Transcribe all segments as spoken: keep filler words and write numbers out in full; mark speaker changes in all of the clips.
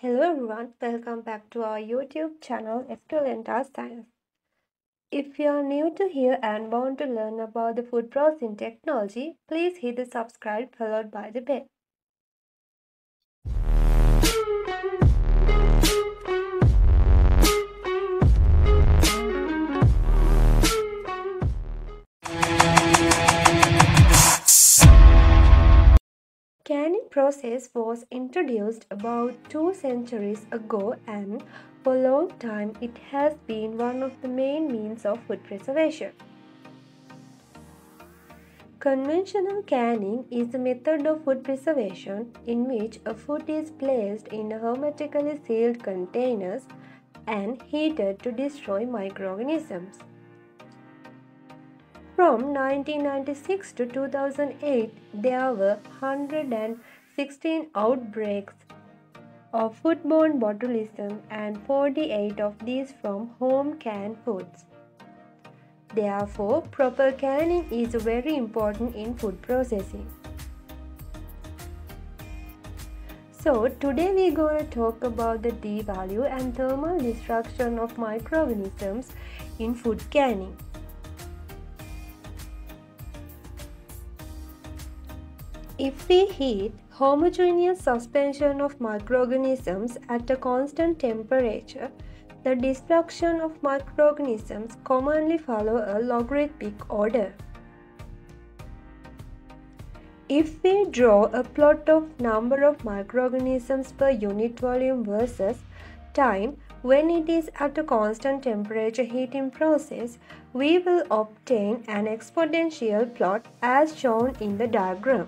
Speaker 1: Hello everyone, welcome back to our YouTube channel Escalenta Science. If you are new to here and want to learn about the food processing technology, please hit the subscribe followed by the bell. Canning process was introduced about two centuries ago, and for a long time it has been one of the main means of food preservation. Conventional canning is a method of food preservation in which a food is placed in hermetically sealed containers and heated to destroy microorganisms. From nineteen ninety-six to two thousand eight, there were one hundred sixteen outbreaks of foodborne botulism and forty-eight of these from home canned foods. Therefore, proper canning is very important in food processing. So, today we're going to talk about the devalue and thermal destruction of microorganisms in food canning. If we heat homogeneous suspension of microorganisms at a constant temperature, the destruction of microorganisms commonly follow a logarithmic order. If we draw a plot of number of microorganisms per unit volume versus time when it is at a constant temperature heating process, we will obtain an exponential plot as shown in the diagram.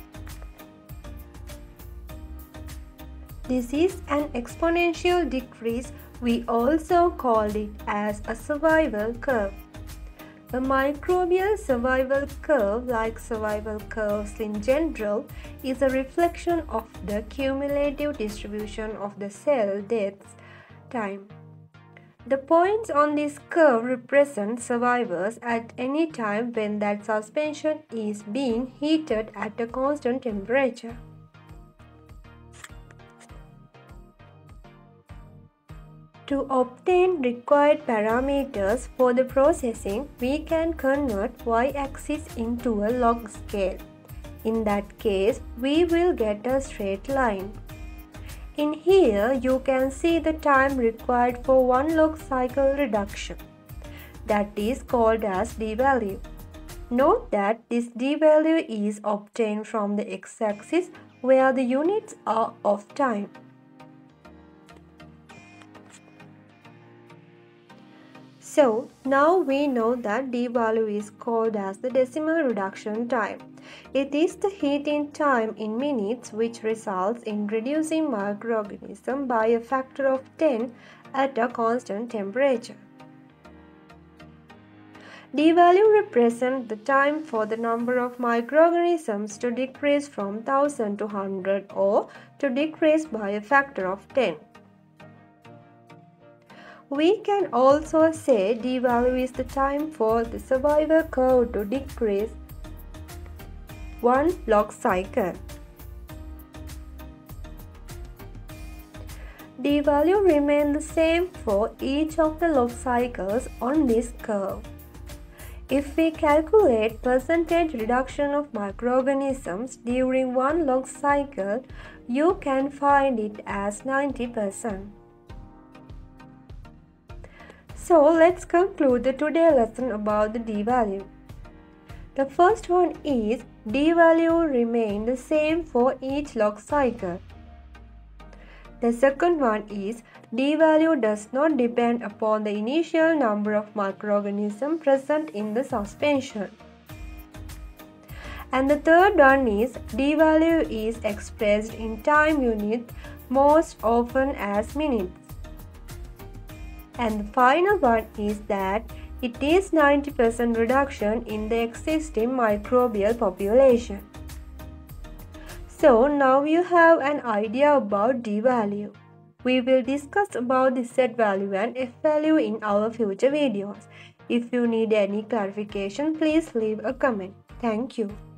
Speaker 1: This is an exponential decrease. We also call it as a survival curve. A microbial survival curve, like survival curves in general, is a reflection of the cumulative distribution of the cell death time. The points on this curve represent survivors at any time when that suspension is being heated at a constant temperature. To obtain required parameters for the processing, we can convert y-axis into a log scale. In that case, we will get a straight line. In here, you can see the time required for one log cycle reduction. That is called as d-value. Note that this d-value is obtained from the x-axis where the units are of time. So, now we know that d-value is called as the decimal reduction time. It is the heating time in minutes which results in reducing microorganism by a factor of ten at a constant temperature. D-value represents the time for the number of microorganisms to decrease from one thousand to one hundred or to decrease by a factor of ten. We can also say d-value is the time for the survival curve to decrease one log cycle. D-value remains the same for each of the log cycles on this curve. If we calculate percentage reduction of microorganisms during one log cycle, you can find it as ninety percent. So let's conclude the today's lesson about the d-value. The first one is d-value remains the same for each log cycle. The second one is d-value does not depend upon the initial number of microorganisms present in the suspension. And the third one is d-value is expressed in time units most often as minutes. And the final one is that it is ninety percent reduction in the existing microbial population. So now you have an idea about d-value. We will discuss about the z-value and f-value in our future videos. If you need any clarification, please leave a comment. Thank you.